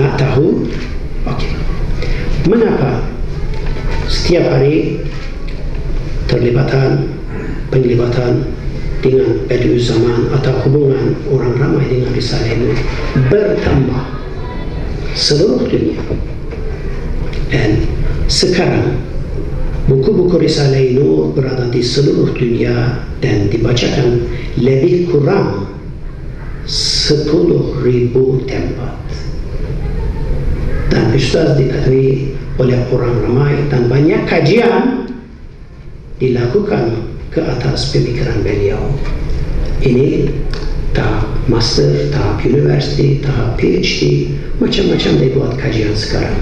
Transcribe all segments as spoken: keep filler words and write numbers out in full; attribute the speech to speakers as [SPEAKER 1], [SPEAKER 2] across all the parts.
[SPEAKER 1] nak tahu? Okey. Mengapa setiap hari terlibatan, penglibatan dengan Badi'u Zaman atau hubungan orang ramai dengan Risalah Nur bertambah seluruh dunia? Dan sekarang buku-buku Risalah Nur berada di seluruh dunia dan dibacakan lebih kurang sepuluh ribu tempat. Dan Ustaz diketahui oleh orang ramai dan banyak kajian dilakukan ke atas pemikiran beliau. Ini tahap master, tahap universiti, tahap PhD, macam-macam dibuat kajian sekarang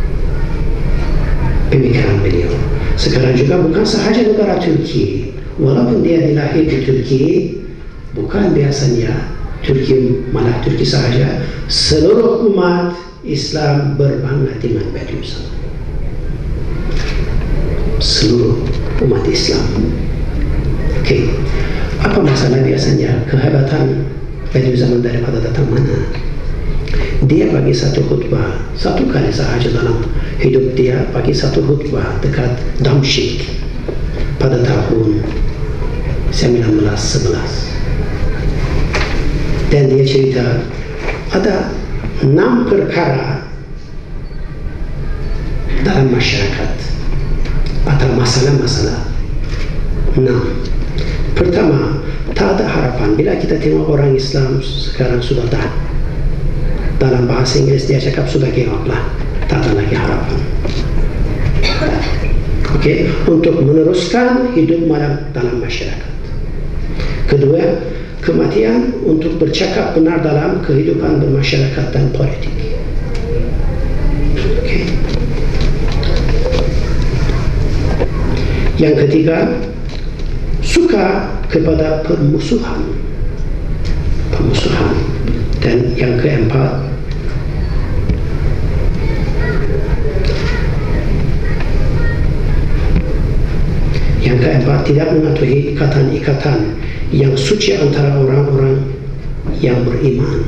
[SPEAKER 1] pemikiran beliau. Sekarang juga bukan sahaja negara Turki, walaupun dia dilahir di Turki, bukan biasanya Turki, malah Turki sahaja, seluruh umat Islam berbangga dengan Badi'u Zaman. Seluruh umat Islam. Okey, apa masalah biasanya? Kehebatan Badi'u Zaman daripada datang mana? Dia bagi satu khutbah, satu kali sahaja dalam hidup dia, bagi satu khutbah dekat Damsyik pada tahun sembilan belas sebelas. Dan dia cerita ada enam perkara dalam masyarakat atau masalah-masalah. Enam. Pertama, tak ada harapan. Bila kita tengok orang Islam sekarang sudah tak, dalam bahasa Inggeris dia cakap sudah give up lah, tak ada lagi harapan. Okey, untuk meneruskan hidup malam dalam masyarakat. Kedua, kematian untuk bercakap benar dalam kehidupan bermasyarakat dan politik. Okay. Yang ketiga, suka kepada permusuhan. Permusuhan. Dan yang keempat, yang keempat tidak mematuhi ikatan-ikatan yang suci antara orang-orang yang beriman.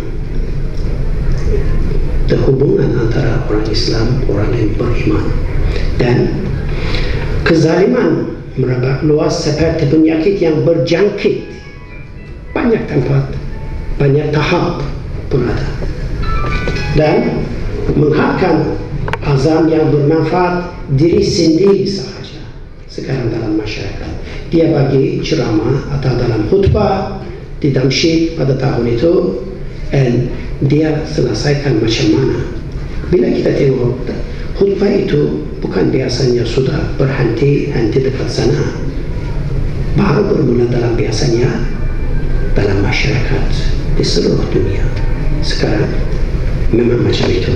[SPEAKER 1] Hubungan antara orang Islam, orang yang beriman. Dan kezaliman merebak luas seperti penyakit yang berjangkit. Banyak tempat, banyak tahap pun ada. Dan menghadkan azam yang bermanfaat diri sendiri sahaja sekarang dalam masyarakat. Dia bagi ceramah atau dalam khutbah di Damsyik pada tahun itu, dan dia selesaikan macam mana. Bila kita tengok khutbah itu bukan biasanya sudah berhenti henti dekat sana, baru bermula dalam biasanya dalam masyarakat di seluruh dunia. Sekarang memang macam itu.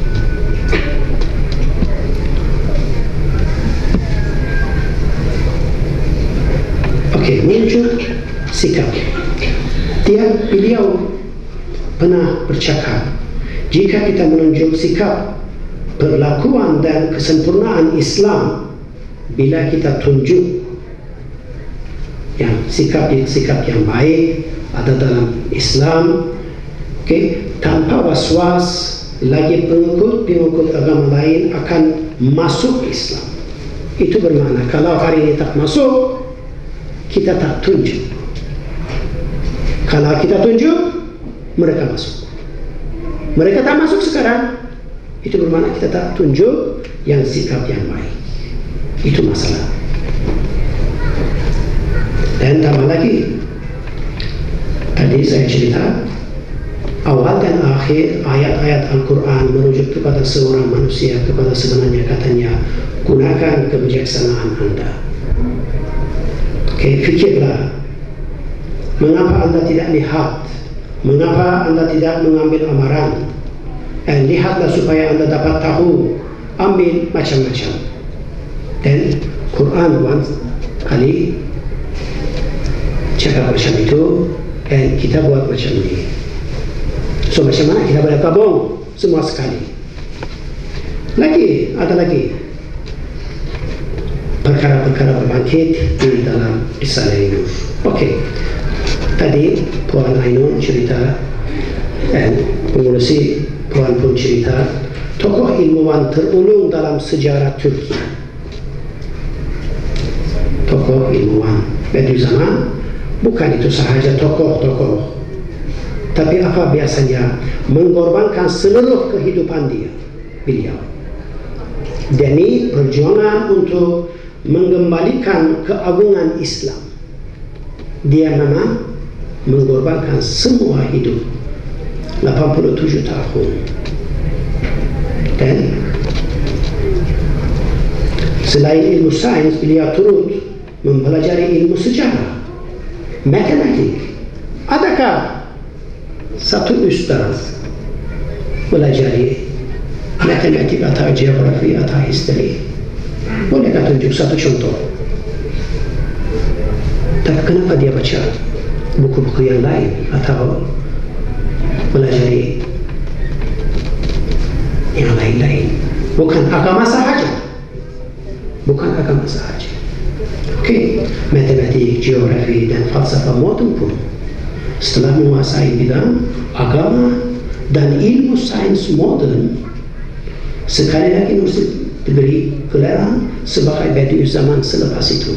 [SPEAKER 1] Okey, menunjuk sikap. Dia, beliau pernah bercakap, jika kita menunjuk sikap, perlakuan dan kesempurnaan Islam, bila kita tunjuk yang sikap sikap yang baik ada dalam Islam, okay, tanpa was-was lagi pengikut-pengikut agama lain akan masuk Islam. Itu bermakna kalau hari ini tak masuk, kita tak tunjuk. Kalau kita tunjuk, mereka masuk. Mereka tak masuk sekarang, itu bermakna kita tak tunjuk yang sikap yang baik. Itu masalah. Dan tambah lagi, tadi saya cerita awal dan akhir ayat-ayat Al-Quran merujuk kepada seorang manusia, kepada sebenarnya katanya, gunakan kebijaksanaan anda. Okay, fikirlah, mengapa anda tidak lihat, mengapa anda tidak mengambil amaran, dan lihatlah supaya anda dapat tahu, ambil macam-macam. Dan Quran once kali cakap macam itu, dan kita buat macam ini. So macam mana kita boleh gabung semua sekali? Lagi, ada lagi perkara-perkara berbangkit di dalam Risalah Nur. Okey, tadi Puan Ainun cerita dan pengurusi Puan pun cerita, tokoh ilmuwan terulung dalam sejarah Turki. Tokoh ilmuwan Bediüzzaman bukan itu sahaja tokoh-tokoh, tapi apa biasanya mengorbankan seluruh kehidupan dia, beliau demi perjuangan untuk mengembalikan keagungan Islam. Dia memang mengorbankan semua hidup, lapan puluh tujuh tahun. Dan selain ilmu sains, beliau turut mempelajari ilmu sejarah, matematik. Adakah satu ustaz belajar matematik atau geografi atau history? Bolehkah tunjuk satu contoh? Tapi kenapa dia baca buku-buku yang lain atau belajar yang lain-lain? Bukan agama sahaja, bukan agama sahaja. Okey, matematik, geografi dan falsafah modern pun setelah menguasai bidang agama dan ilmu sains modern, sekali lagi mesti diberi gelaran sebagai Bediüzzaman selepas itu.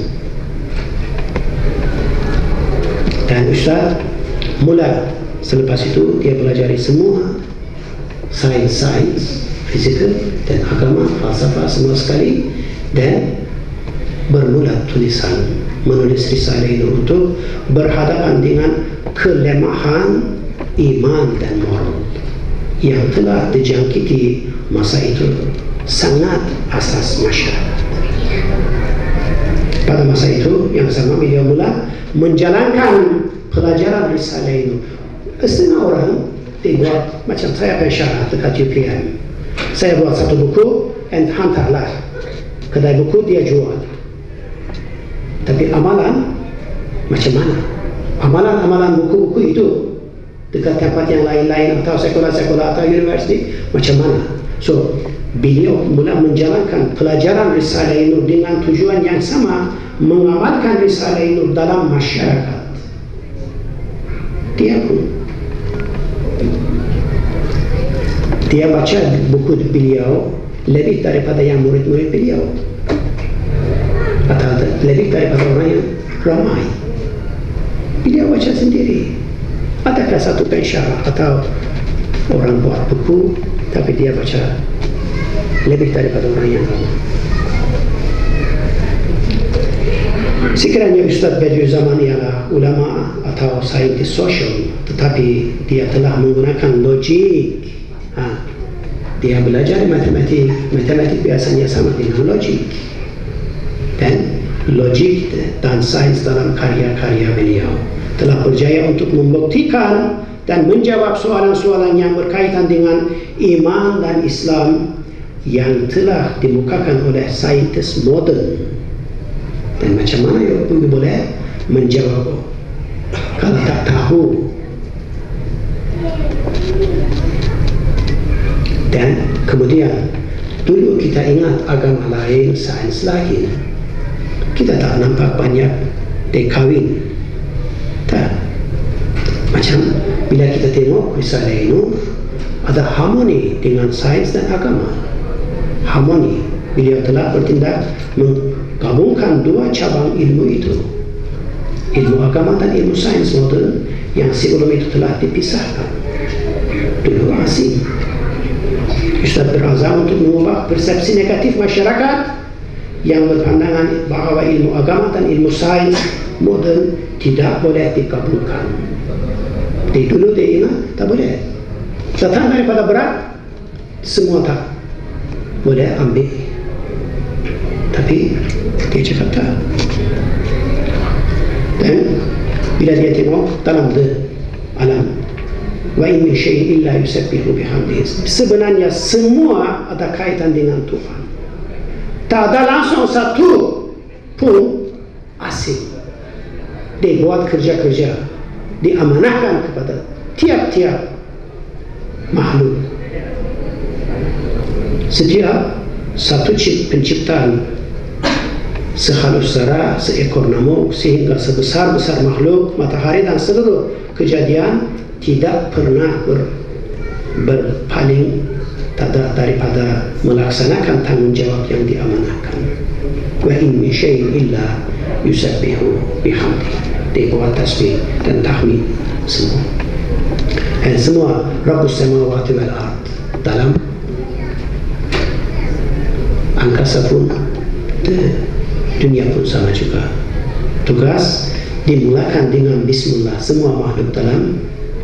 [SPEAKER 1] Dan Ustaz mula selepas itu dia pelajari semua sains-sains, fizikal dan agama, falsafah semua sekali, dan bermula tulisan, menulis risalah itu untuk berhadapan dengan kelemahan iman dan moral yang telah dijangkiti masa itu sangat asas masyarakat. Pada masa itu yang sama beliau mula menjalankan pelajaran risalah itu. Setengah orang dibuat macam saya pensyarah dekat U P M. Saya buat satu buku and hantarlah kedai buku, dia jual. Tapi amalan macam mana? Amalan-amalan buku-buku itu dekat tempat yang lain-lain atau sekolah-sekolah atau universiti macam mana? So beliau mula menjalankan pelajaran risalah itu dengan tujuan yang sama, mengamalkan risalah itu dalam masyarakat. Dia pun dia baca buku beliau lebih daripada yang murid-murid beliau, atau lebih daripada orang yang ramai. Beliau baca sendiri. Adakah satu pensyarah atau orang buat buku tapi dia baca lebih daripada orang yang ramai? Sekiranya Ustaz Bediüzzaman ialah ulama atau saintis sosial, tetapi dia telah menggunakan logik. Ha, dia belajar matematik. Matematik biasanya sama dengan logik, dan logik dan sains dalam karya-karya beliau telah berjaya untuk membuktikan dan menjawab soalan-soalan yang berkaitan dengan iman dan Islam yang telah dimukakan oleh saintis moden. Dan macam mana ya boleh menjawab kalau tak tahu? Dan kemudian dulu kita ingat agama lain, sains lain, kita tak nampak banyak dekawin. Tak. Macam bila kita tengok risalah ini, ada harmoni dengan sains dan agama. Harmoni. Beliau telah bertindak menggabungkan dua cabang ilmu itu, ilmu agama dan ilmu sains modern yang sebelum itu telah dipisahkan. Dulu asing. Ustaz berazam untuk mengubah persepsi negatif masyarakat yang berpandangan bahawa ilmu agama dan ilmu sains modern tidak boleh digabungkan. Di dulu dia ingat tak boleh. Datang daripada berat, semua tak boleh ambil. Tapi dia cakap tak. Dan bila dia tengok dalam alam, wa in min syai'in illa yusabbihu bihamdihi, sebenarnya semua ada kaitan dengan Tuhan. Tak ada langsung satu pun asing. Dibuat kerja-kerja, diamanahkan kepada tiap-tiap makhluk. Setiap satu penciptaan, sehalus zara, seekor nyamuk, sehingga sebesar-besar makhluk, matahari dan seluruh kejadian tidak pernah ber, berpaling daripada melaksanakan tanggungjawab yang diamanahkan. Wa in min syai'in illa yusabbihu bihamdi. Dia buat tasbih dan tahmid semua. Dan semua Rabbus samawati wal ard dalam angkasa pun, dunia pun sama juga. Tugas dimulakan dengan bismillah. Semua makhluk dalam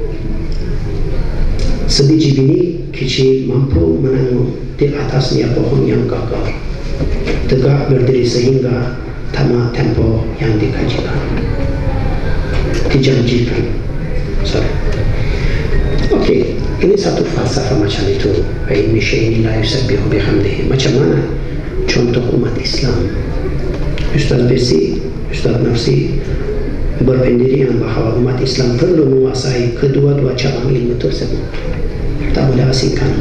[SPEAKER 1] sebiji bini kecil mampu menanggung di atasnya pohon yang gagah, tegak berdiri sehingga tamat tempo yang dikajikan, dijanjikan. Sorry. Okey, ini satu falsafah macam itu. Ain syai'in la yusabbihu bihamdihi. Macam mana contoh umat Islam? Ustaz Besi, Ustaz Nafsi berpendirian bahawa umat Islam perlu menguasai kedua-dua cabang ilmu tersebut. Tak boleh asingkan.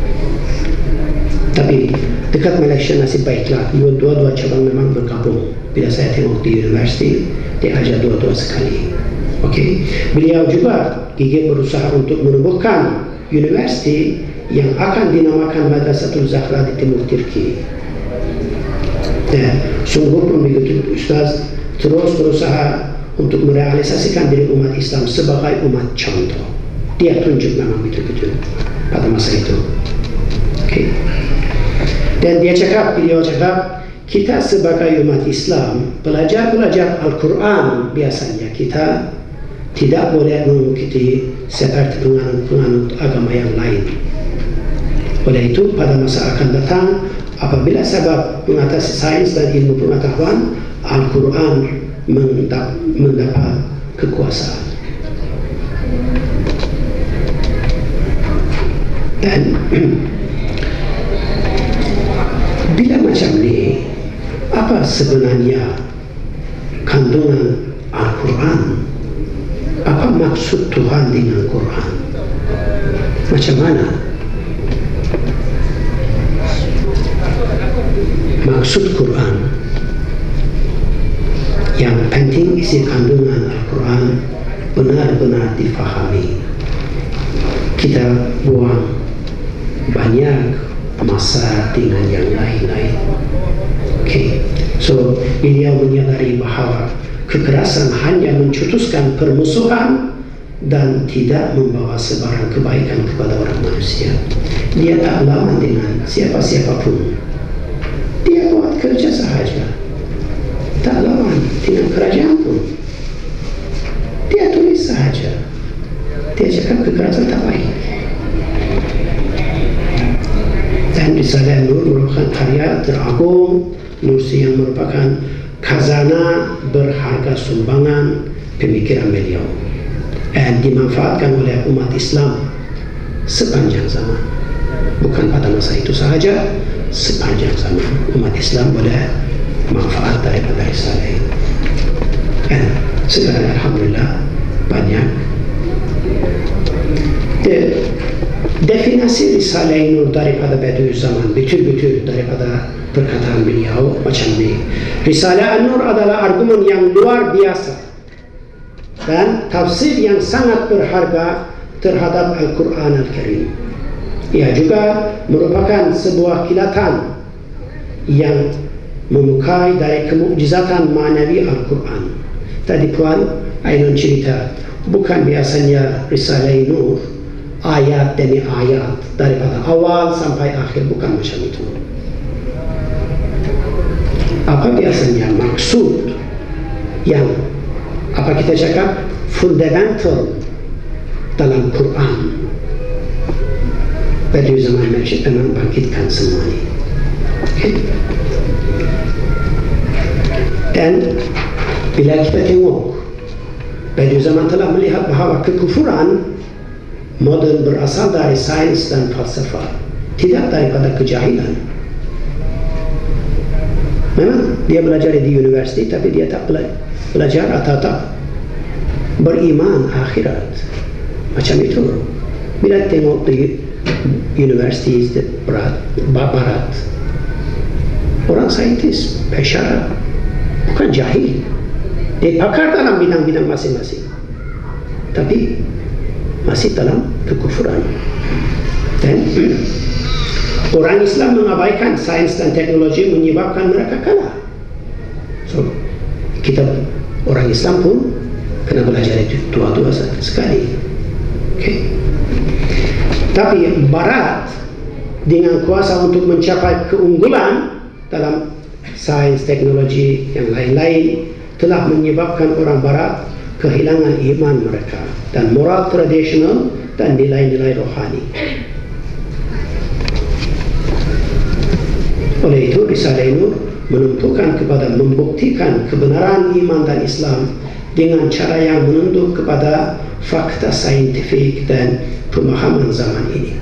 [SPEAKER 1] Tapi dekat Malaysia nasib baiklah, dua-dua cabang memang bergabung. Bila saya tengok di universiti, dia ajar dua-dua sekali. Okey, beliau juga gigit berusaha untuk menubuhkan universiti yang akan dinamakan Madrasatul Zahra di Timur Turki. Dan sungguh pun begitu, Ustaz terus berusaha untuk merealisasikan diri umat Islam sebagai umat contoh. Dia tunjuk memang betul-betul pada masa itu. Okay. Dan dia cakap, beliau cakap, kita sebagai umat Islam belajar-belajar Al-Quran biasanya kita tidak boleh mengikuti seperti penganut-penganut agama yang lain. Oleh itu pada masa akan datang, apabila sebab mengatasi sains dan ilmu pengetahuan, Al-Quran mendapat kekuasaan. Dan bila macam ni, apa sebenarnya kandungan Al-Quran? Apa maksud Tuhan dengan Quran? Macam mana? Maksud Quran yang penting isi kandungan Al-Quran benar-benar difahami. Kita buang banyak masa dengan yang lain-lain. Okay. So beliau menyadari bahawa kekerasan hanya mencetuskan permusuhan dan tidak membawa sebarang kebaikan kepada orang manusia. Dia tak lawan dengan siapa-siapa pun. Dia buat kerja sahaja, tak lawan dengan kerajaan pun. Dia tulis sahaja. Dia cakap kekerasan tak baik. Dan Risalah Nur merupakan karya teragung Nursi yang merupakan khazanah berharga sumbangan pemikiran beliau dan dimanfaatkan oleh umat Islam sepanjang zaman. Bukan pada masa itu sahaja, sepanjang zaman umat Islam boleh manfaat daripada risalah ini. Dan sekarang alhamdulillah banyak. De, definisi risalah Nur daripada Bediüzzaman betul-betul daripada perkataan beliau macam ni. Risalah An-Nur adalah argumen yang luar biasa dan tafsir yang sangat berharga terhadap Al-Quran Al-Karim. Ia juga merupakan sebuah kilatan yang memukai dari kemukjizatan manawi Al-Quran. Tadi Puan Ainun cerita, bukan biasanya Risalah Nur ayat demi ayat daripada awal sampai akhir, bukan macam itu. Apa biasanya maksud yang apa kita cakap fundamental dalam Quran. Bediüzzaman memang bangkitkan semua ini. Okay. Dan bila kita tengok, Bediüzzaman telah melihat bahawa kekufuran modern berasal dari sains dan falsafah, tidak daripada kejahilan. Memang dia belajar di universiti, tapi dia tak belajar atau tak beriman akhirat. Macam itu. Bila tengok di universiti barat, barat, orang saintis, pensyarah, bukan jahil. Dia pakar dalam bidang-bidang masing-masing. Tapi masih dalam kekufuran. Dan orang Islam mengabaikan sains dan teknologi menyebabkan mereka kalah. So, kita orang Islam pun kena belajar itu dua-dua sekali. Okay. Tapi Barat dengan kuasa untuk mencapai keunggulan dalam sains teknologi yang lain-lain telah menyebabkan orang Barat kehilangan iman mereka dan moral tradisional dan nilai-nilai rohani. Oleh itu Risalah Nur menentukan kepada membuktikan kebenaran iman dan Islam dengan cara yang menunduk kepada fakta saintifik dan pemahaman zaman ini.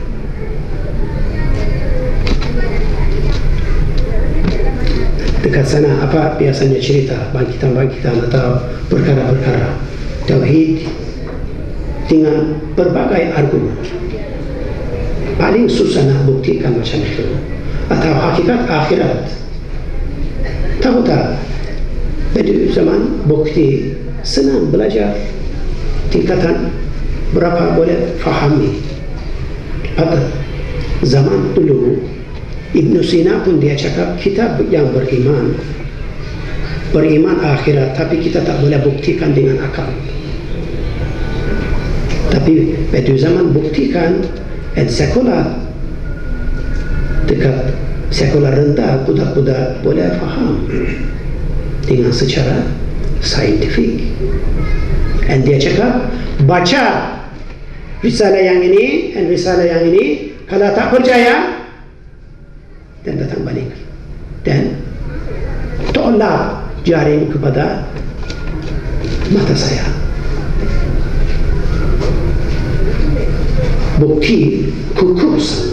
[SPEAKER 1] Dekat sana apa biasanya cerita bangkitan-bangkitan atau perkara-perkara tauhid dengan berbagai argumen. Paling susah nak buktikan macam itu. Atau hakikat akhirat. Tahu tak? Pada zaman bukti senang belajar tingkatan berapa boleh fahami. Pada zaman dulu Ibn Sina pun dia cakap kita yang beriman beriman akhirat, tapi kita tak boleh buktikan dengan akal. Tapi pada zaman buktikan dan sekular dekat sekular rendah budak-budak boleh faham dengan secara saintifik. Dan dia cakap baca risalah yang ini dan risalah yang ini, kalau tak percaya dan datang balik dan tolak jaring kepada mata saya. Bukti kukuh sangat.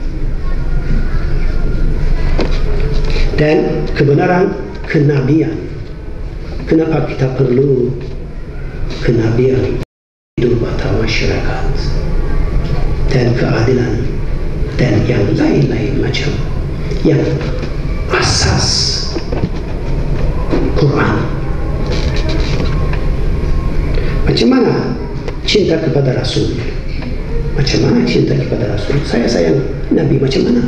[SPEAKER 1] Dan kebenaran kenabian. Kenapa kita perlu kenabian hidup atau masyarakat dan keadilan dan yang lain-lain macam yang asas Quran. Macam mana cinta kepada Rasul? Macam mana cinta kepada Rasul? Saya sayang Nabi macam mana?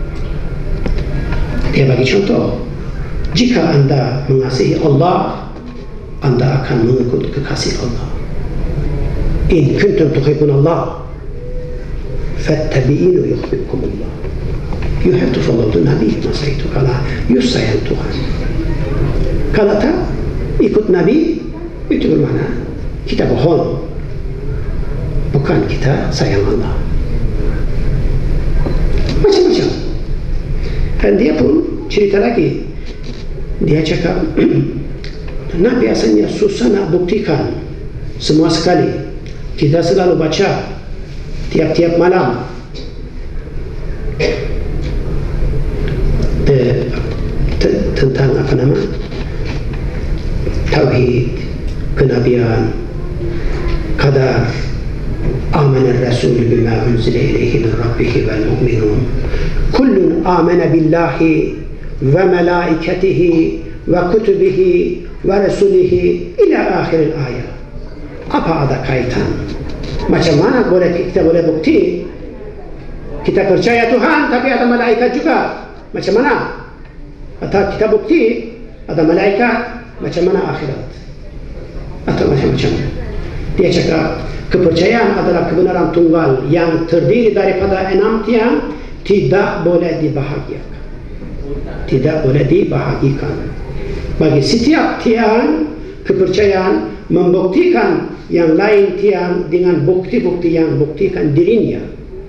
[SPEAKER 1] Dia bagi contoh, jika anda mengasihi Allah, anda akan mengikut kekasih Allah. In kuntum tuhibbun Allah fattabi'inu yuhibbukum Allah. You have to follow the Nabi. Masa itu kalau you sayang Tuhan. Kalau tak ikut Nabi, itu bermakna kita bohong. Bukan kita sayang Allah. Macam-macam. Dan dia pun cerita lagi. Dia cakap, nah biasanya susah nak buktikan semua sekali. Kita selalu baca tiap-tiap malam eh, tentang apa nama tauhid, kenabian, qadar, amana ar-rasul bima unzila ilayhi min rabbih wal mu'minun kullun amana billahi wa malaikatihi wa kutubihi wa rasulihi ila akhir al-ayat. Apa ada kaitan? Macam mana boleh kita boleh bukti kita percaya Tuhan tapi ada malaikat juga? Macam mana? Atau kita bukti ada malaikat, macam mana akhirat? Atau macam-macam. Dia cakap kepercayaan adalah kebenaran tunggal yang terdiri daripada enam tiang, tidak boleh dibahagiakan. Tidak boleh dibahagikan. Bagi setiap tiang kepercayaan membuktikan yang lain tiang dengan bukti-bukti yang buktikan dirinya.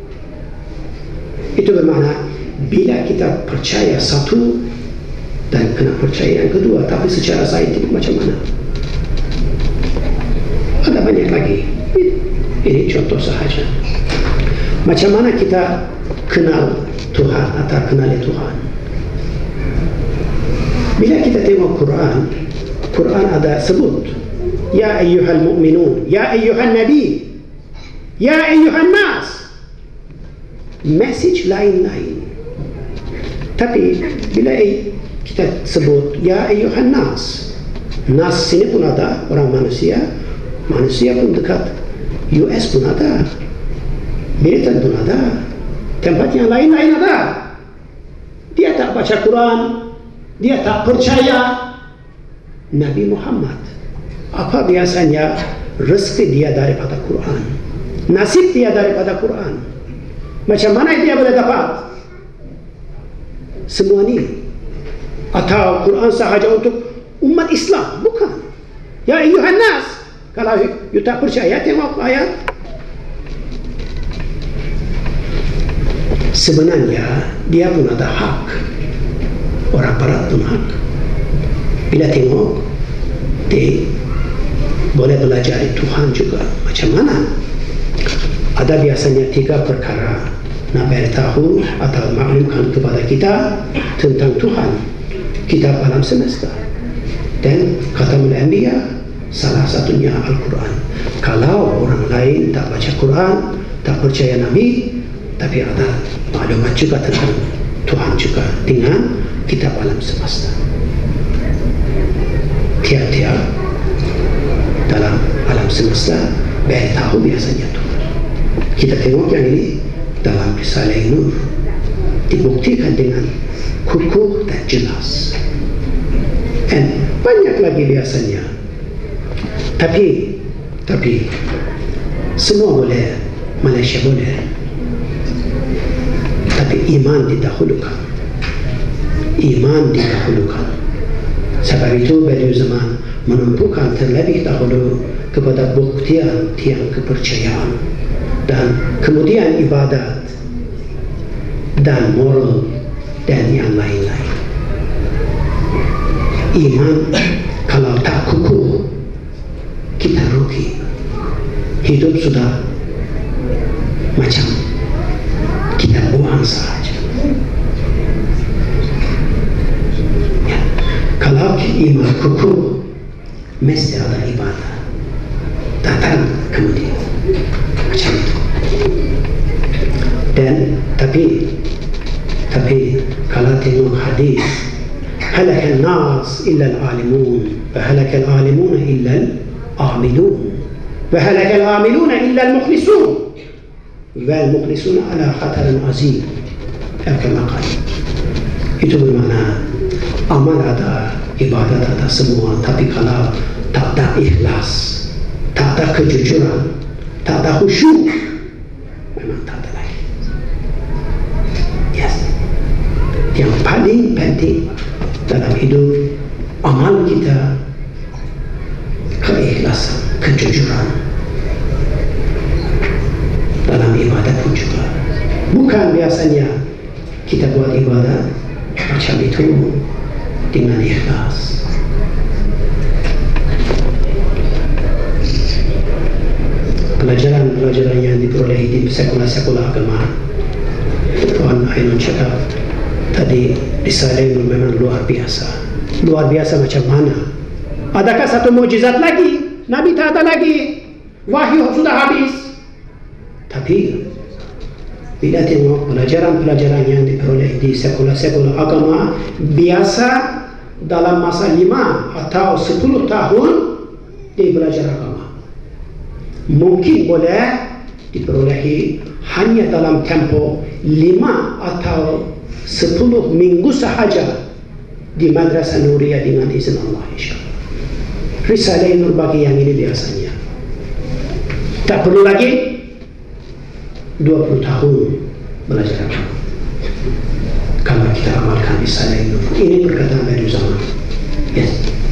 [SPEAKER 1] Itu bermakna bila kita percaya satu dan kena percaya yang kedua, tapi secara saintifik macam mana? Ada banyak lagi. Ini contoh sahaja. Macam mana kita kenal Tuhan atau kenali Tuhan? Bila kita tengok Quran, Quran ada sebut Ya ayyuhal mu'minun, Ya ayyuhal nabi, Ya ayyuhal nas. Message lain-lain. Tapi bila kita sebut Ya ayyuhal nas, nas sini pun ada orang manusia. Manusia pun dekat U S pun ada, Britain pun ada, tempat yang lain-lain ada. Dia tak baca Quran, dia tak percaya Nabi Muhammad. Apa biasanya rezeki dia daripada Quran, nasib dia daripada Quran. Macam mana dia boleh dapat semua ni? Atau Quran sahaja untuk umat Islam? Bukan. Ya ayuhan nas, kalau you tak percaya, tengok ayat. Sebenarnya dia pun ada hak, orang barat pun hak. Bila tengok, dia boleh belajar Tuhan juga. Macam mana? Ada biasanya tiga perkara nak beritahu atau maklumkan kepada kita tentang Tuhan. Kitab alam semesta dan Khatamul Anbiya, salah satunya Al-Quran. Kalau orang lain tak baca Quran, tak percaya Nabi, tapi ada maklumat juga tentang Tuhan juga dengan kitab alam semesta. Tiap-tiap dalam alam semesta beritahu biasanya Tuhan. Kita tengok yang ini dalam Risalah Nur, dibuktikan dengan kukuh dan jelas. Dan banyak lagi biasanya. Tapi, tapi semua boleh, Malaysia boleh. Tapi iman didahulukan. Iman didahulukan. Sebab itu beliau zaman menumpukan terlebih dahulu kepada buktian tiang kepercayaan dan kemudian ibadat dan moral dan yang lain-lain. Iman kalau tak kukuh, kita rugi. Hidup sudah macam kita buang sahaja. Ya. Kalau iman kukuh, mesti ada ibadah datang kemudian macam itu. Dan tapi tapi kalau tengok hadis, halakal nas illa al-alimun wa halakal alimun illa al-amilun wa halakal amilun illa al-mukhlisun wa al-mukhlisun ala khatar azim. Kama qala, itu bermakna amal ada, ibadat ada semua, tapi kalau tak ada ikhlas, tak ada kejujuran, tak ada khusyuk, memang tak ada lagi. Yes. Yang paling penting dalam hidup amal kita, keikhlasan, kejujuran. Dalam ibadat pun juga. Bukan biasanya kita buat ibadat macam itu dengan ikhlas. Pelajaran-pelajaran yang diperoleh di sekolah-sekolah agama, Tuan Ainun cakap tadi, Risalah Nur memang luar biasa. Luar biasa macam mana? Adakah satu mukjizat lagi? Nabi tak ada lagi. Wahyu sudah habis. Tapi bila tengok pelajaran-pelajaran yang diperoleh di sekolah-sekolah agama, biasa dalam masa lima atau sepuluh tahun dia belajar agama. Mungkin boleh diperolehi hanya dalam tempoh lima atau sepuluh minggu sahaja di Madrasah Nuriyah dengan izin Allah, insyaAllah. Risalah Nur bagi yang ini biasanya tak perlu lagi dua puluh tahun belajar agama. Kalau kita amalkan Risalah Nur, ini perkataan dari zaman. Yes.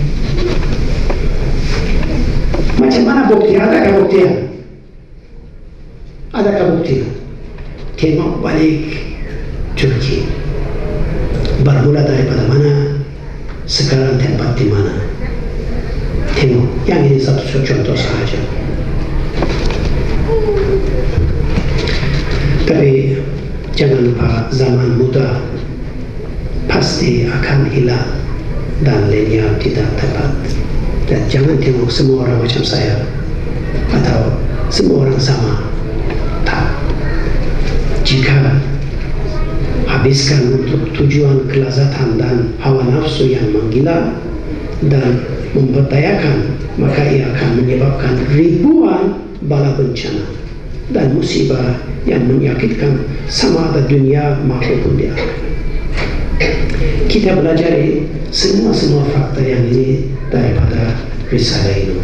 [SPEAKER 1] Macam mana bukti? Adakah buktian? Adakah buktian? Tengok balik Turki. Bermula daripada mana? Sekarang tempat di mana? Tengok, yang ini satu contoh sahaja. Tapi jangan lupa, zaman muda pasti akan hilang dan lenyap tidak dapat. Dan jangan tengok semua orang macam saya atau semua orang sama. Tak. Jika habiskan untuk tujuan kelazatan dan hawa nafsu yang menggila dan memperdayakan, maka ia akan menyebabkan ribuan bala bencana dan musibah yang menyakitkan sama ada dunia maupun di akhirat. Kita belajar semua-semua fakta yang ini daripada Risalah Nur.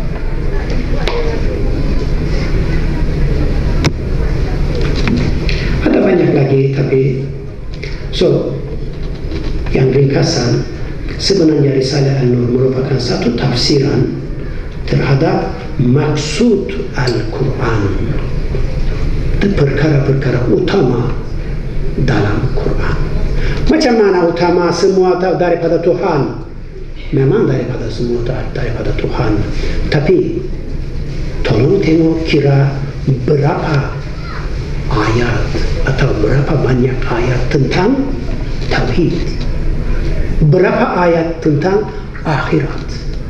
[SPEAKER 1] Ada banyak lagi, tapi so yang ringkasan, sebenarnya Risalah An-Nur merupakan satu tafsiran terhadap maksud Al-Quran, perkara-perkara utama dalam Quran. Macam mana utama? Semua daripada Tuhan. Memang daripada semua daripada Tuhan. Tapi tolong tengok kira berapa ayat atau berapa banyak ayat tentang tauhid, berapa ayat tentang akhirat.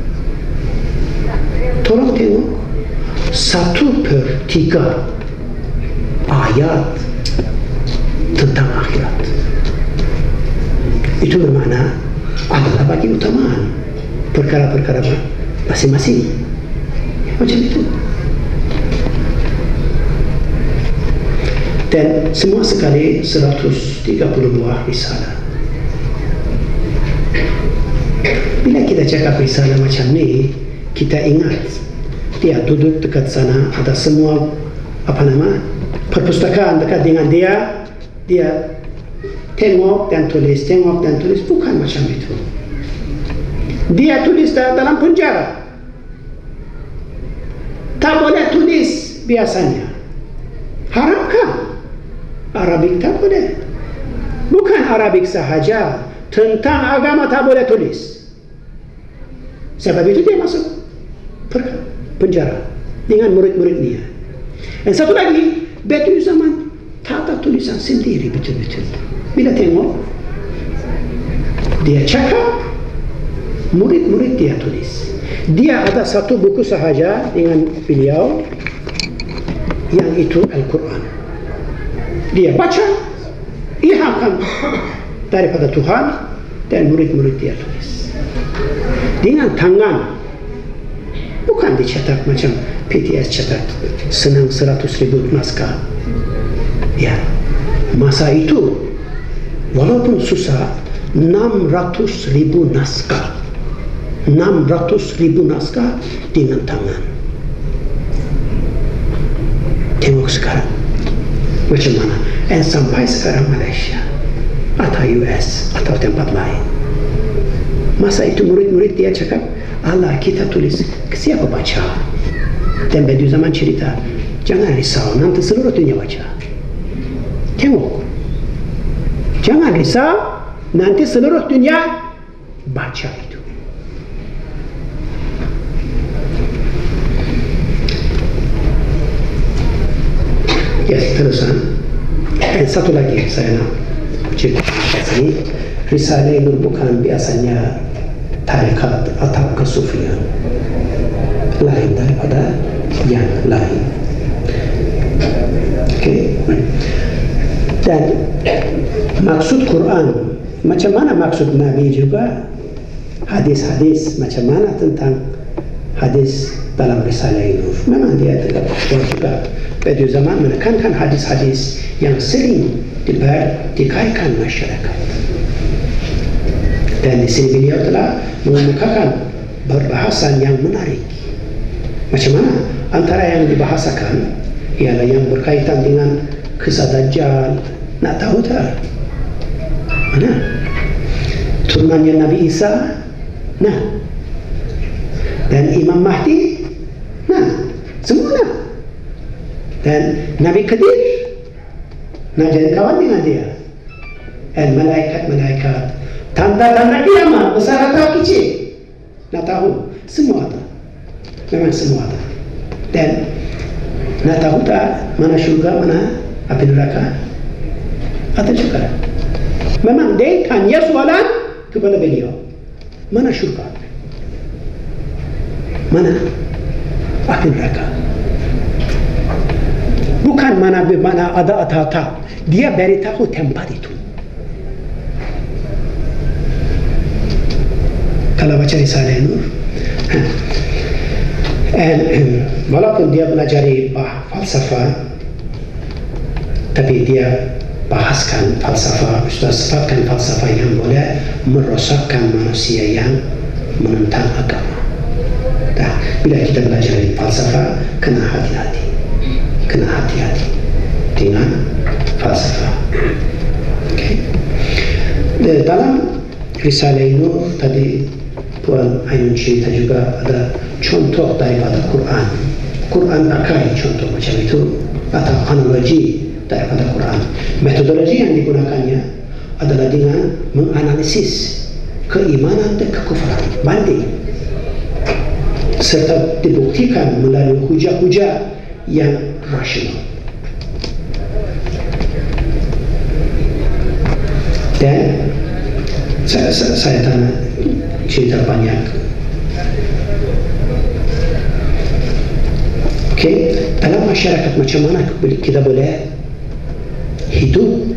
[SPEAKER 1] Tolong tengok satu per tiga ayat tentang akhirat. Itu bermakna adalah bagi utamaan perkara-perkara masing-masing. Macam itu. Dan semua sekali seratus tiga puluh buah risalah. Bila kita cakap risalah macam ni, kita ingat dia duduk dekat sana, ada semua apa nama perpustakaan dekat dengan dia, dia tengok dan tulis, tengok dan tulis. Bukan macam itu. Dia tulis dalam penjara, tak boleh tulis biasanya. Haramkan. Arabik tak boleh. Bukan Arabik sahaja, tentang agama tak boleh tulis. Sebab itu dia masuk penjara dengan murid-muridnya. Dan satu lagi, Bediüzzaman tata tulisan sendiri betul-betul. Bila tengok, dia cakap, murid-murid dia tulis. Dia ada satu buku sahaja dengan beliau, yang itu Al-Quran. Dia baca, ilhamkan daripada Tuhan, dan murid-murid dia tulis dengan tangan, bukan dicetak macam P T S cetak senang seratus ribu naskah. Ya, masa itu walaupun susah, enam ratus ribu naskah, enam ratus ribu naskah dengan tangan. Tengok sekarang macam mana. Dan sampai sekarang Malaysia atau U S atau tempat lain, masa itu murid-murid dia cakap, Allah kita tulis, siapa baca? Dan Bediüzzaman cerita, jangan risau, nanti seluruh dunia baca. Tengok, jangan risau, nanti seluruh dunia baca itu. Ya, terusan. Dan satu lagi saya nak cerita di sini, Risalah Nur bukan biasanya tarekat atau kesufian, lain daripada yang lain. Okay. Dan maksud Quran, macam mana maksud Nabi juga, hadis-hadis macam mana tentang hadis dalam Risalah Nur. Memang dia tegak juga. Bediüzzaman menekankan hadis-hadis yang sering dikaitkan masyarakat. Dan di sini beliau telah mengemukakan perbahasan yang menarik. Macam mana? Antara yang dibahasakan ialah yang berkaitan dengan kisah Dajjal. Nak tahu tak? Mana? Turunannya Nabi Isa. Nah. Dan Imam Mahdi. Nah. Semua nah. Dan Nabi Khidir nak jadi kawan dengan dia. Dan malaikat-malaikat, tanda-tanda kiamat besar atau kecil, nak tahu semua ada. Memang semua ada. Dan nak tahu tak mana syurga, mana api neraka? Ada juga. Memang dia tanya soalan kepada beliau, mana syurga, mana api neraka? Bukan mana mana ada atau tak, dia beritahu tempat itu. Kalau baca Risalah Nur, And um, walaupun dia pelajari bah falsafah, tapi dia bahaskan falsafah, sudah sebabkan falsafah yang boleh merosakkan manusia yang menentang agama. Dah, bila kita belajar falsafah, kena hati-hati, kena hati-hati dengan falsafah. Okay. Dalam Risalah Nur tadi Puan Ainun cerita juga ada contoh daripada Quran. Quran pakai contoh macam itu atau analogi daripada Quran. Metodologi yang digunakannya adalah dengan menganalisis keimanan dan kekufuran, banding, serta dibuktikan melalui hujah-hujah yang rasional. Dan saya, saya, saya tanya cerita banyak. Okay, dalam masyarakat macam mana kita boleh hidup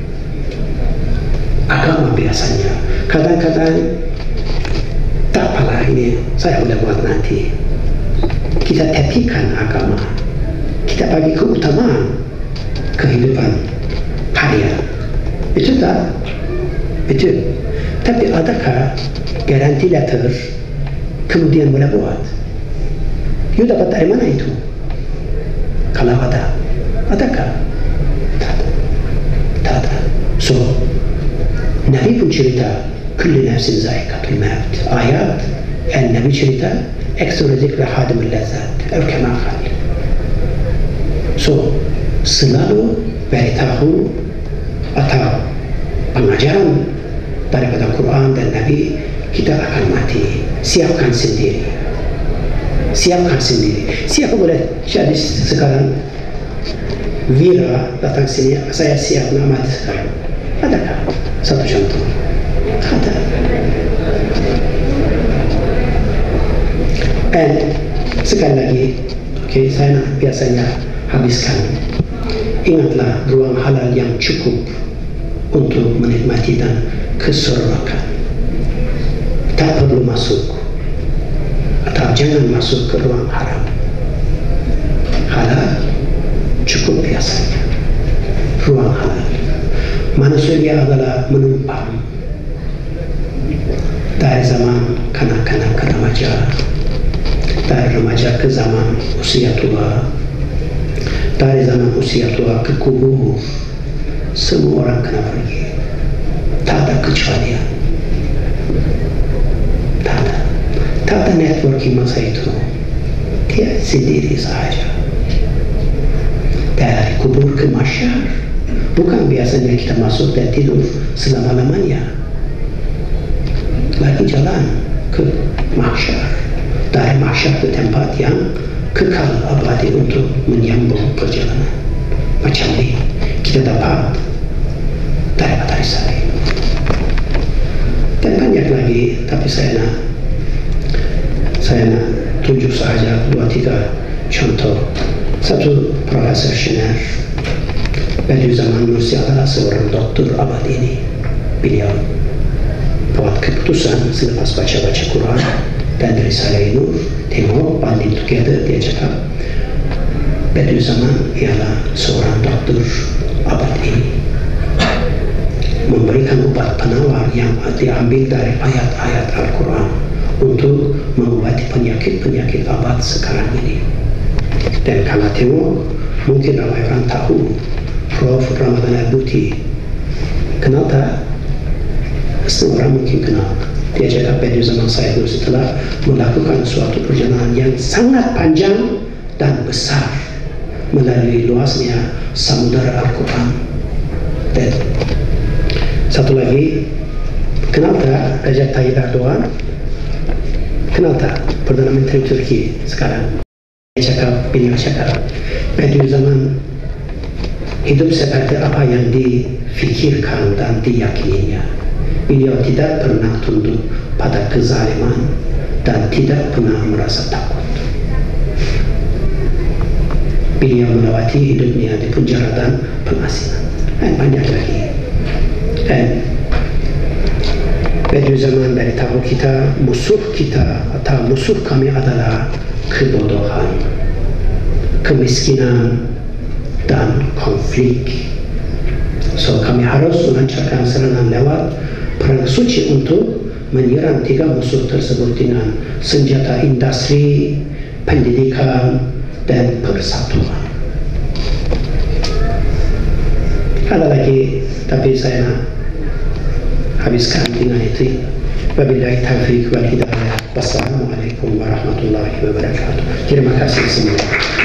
[SPEAKER 1] agama biasanya? Kadang-kadang tak apalah ini saya boleh buat nanti. Kita tepikan agama, kita bagi keutamaan kehidupan harian. Itu tak? Itu. Tapi adakah garanti letter kemudian boleh buat? You dapat dari mana itu? Kalau ada, adakah? Tak ada. Tak ada. So, Nabi pun cerita kullu nafsin za'iqatul maut. Ayat, and Nabi cerita aksara zikra hadimul lazat. Atau kama qala. So, selalu beritahu atau pengajaran daripada Quran dan Nabi, kita akan mati. Siapkan sendiri. Siapkan sendiri. Siapa boleh jadi sekarang Vira datang sini, saya siap nak mati sekarang? Adakah? Satu contoh. Ada. And sekali lagi, okay, saya nak biasanya habiskan. Ingatlah ruang halal yang cukup untuk menikmati dan keseronokan. Tak perlu masuk atau jangan masuk ke ruang haram. Halal cukup biasanya. Ruang halal. Manusia adalah menumpang dari zaman kanak-kanak ke remaja, dari remaja ke zaman usia tua, dari zaman usia tua ke kubur. Semua orang kena pergi. Tak ada kecualian. Tak ada. Tak ada networking masa itu. Dia sendiri sahaja. Dari kubur ke mahsyar. Bukan biasanya kita masuk dan tidur selama-lamanya. Lagi jalan ke mahsyar. Dari mahsyar ke tempat yang kekal abadi untuk menyambung perjalanan. Macam ini kita dapat daripada risalah. Dan banyak lagi, tapi saya nak saya nak tunjuk sahaja dua tiga contoh. Satu, Profesor Shiner Bediüzzaman Nursi adalah seorang doktor abad ini. Beliau buat keputusan selepas baca-baca Quran dan Risalah Nur, tengok banding together, dia cakap Bediüzzaman ialah seorang doktor abad ini, memberikan obat penawar yang diambil dari ayat-ayat Al-Quran untuk mengobati penyakit-penyakit abad sekarang ini. Dan kalau tengok, mungkin ramai orang tahu Profesor Ramadan Al-Buti. Kenal tak? Semua orang mungkin kenal. Dia cakap Bediüzzaman Said Nursi setelah melakukan suatu perjalanan yang sangat panjang dan besar melalui luasnya samudera Al-Quran. Dan satu lagi, kenal tak Recep Tayyip Erdogan? Kenal tak Perdana Menteri Turki sekarang? Dia cakap, beliau cakap, Bediüzzaman hidup seperti apa yang difikirkan dan diyakininya. Beliau tidak pernah tunduk pada kezaliman dan tidak pernah merasa takut. Beliau melewati hidupnya di penjara dan pengasingan. Dan banyak lagi. Dan Bediüzzaman dari tahu kita, musuh kita atau musuh kami adalah kebodohan, kemiskinan, dan konflik. So kami harus melancarkan serangan lewat perang suci untuk menyerang tiga musuh tersebut dengan senjata industri, pendidikan, dan persatuan. Ada lagi, tapi saya nak habiskan dengan itu. Wabillahi taufiq wal hidayah. Wassalamualaikum warahmatullahi wabarakatuh. Terima kasih semua.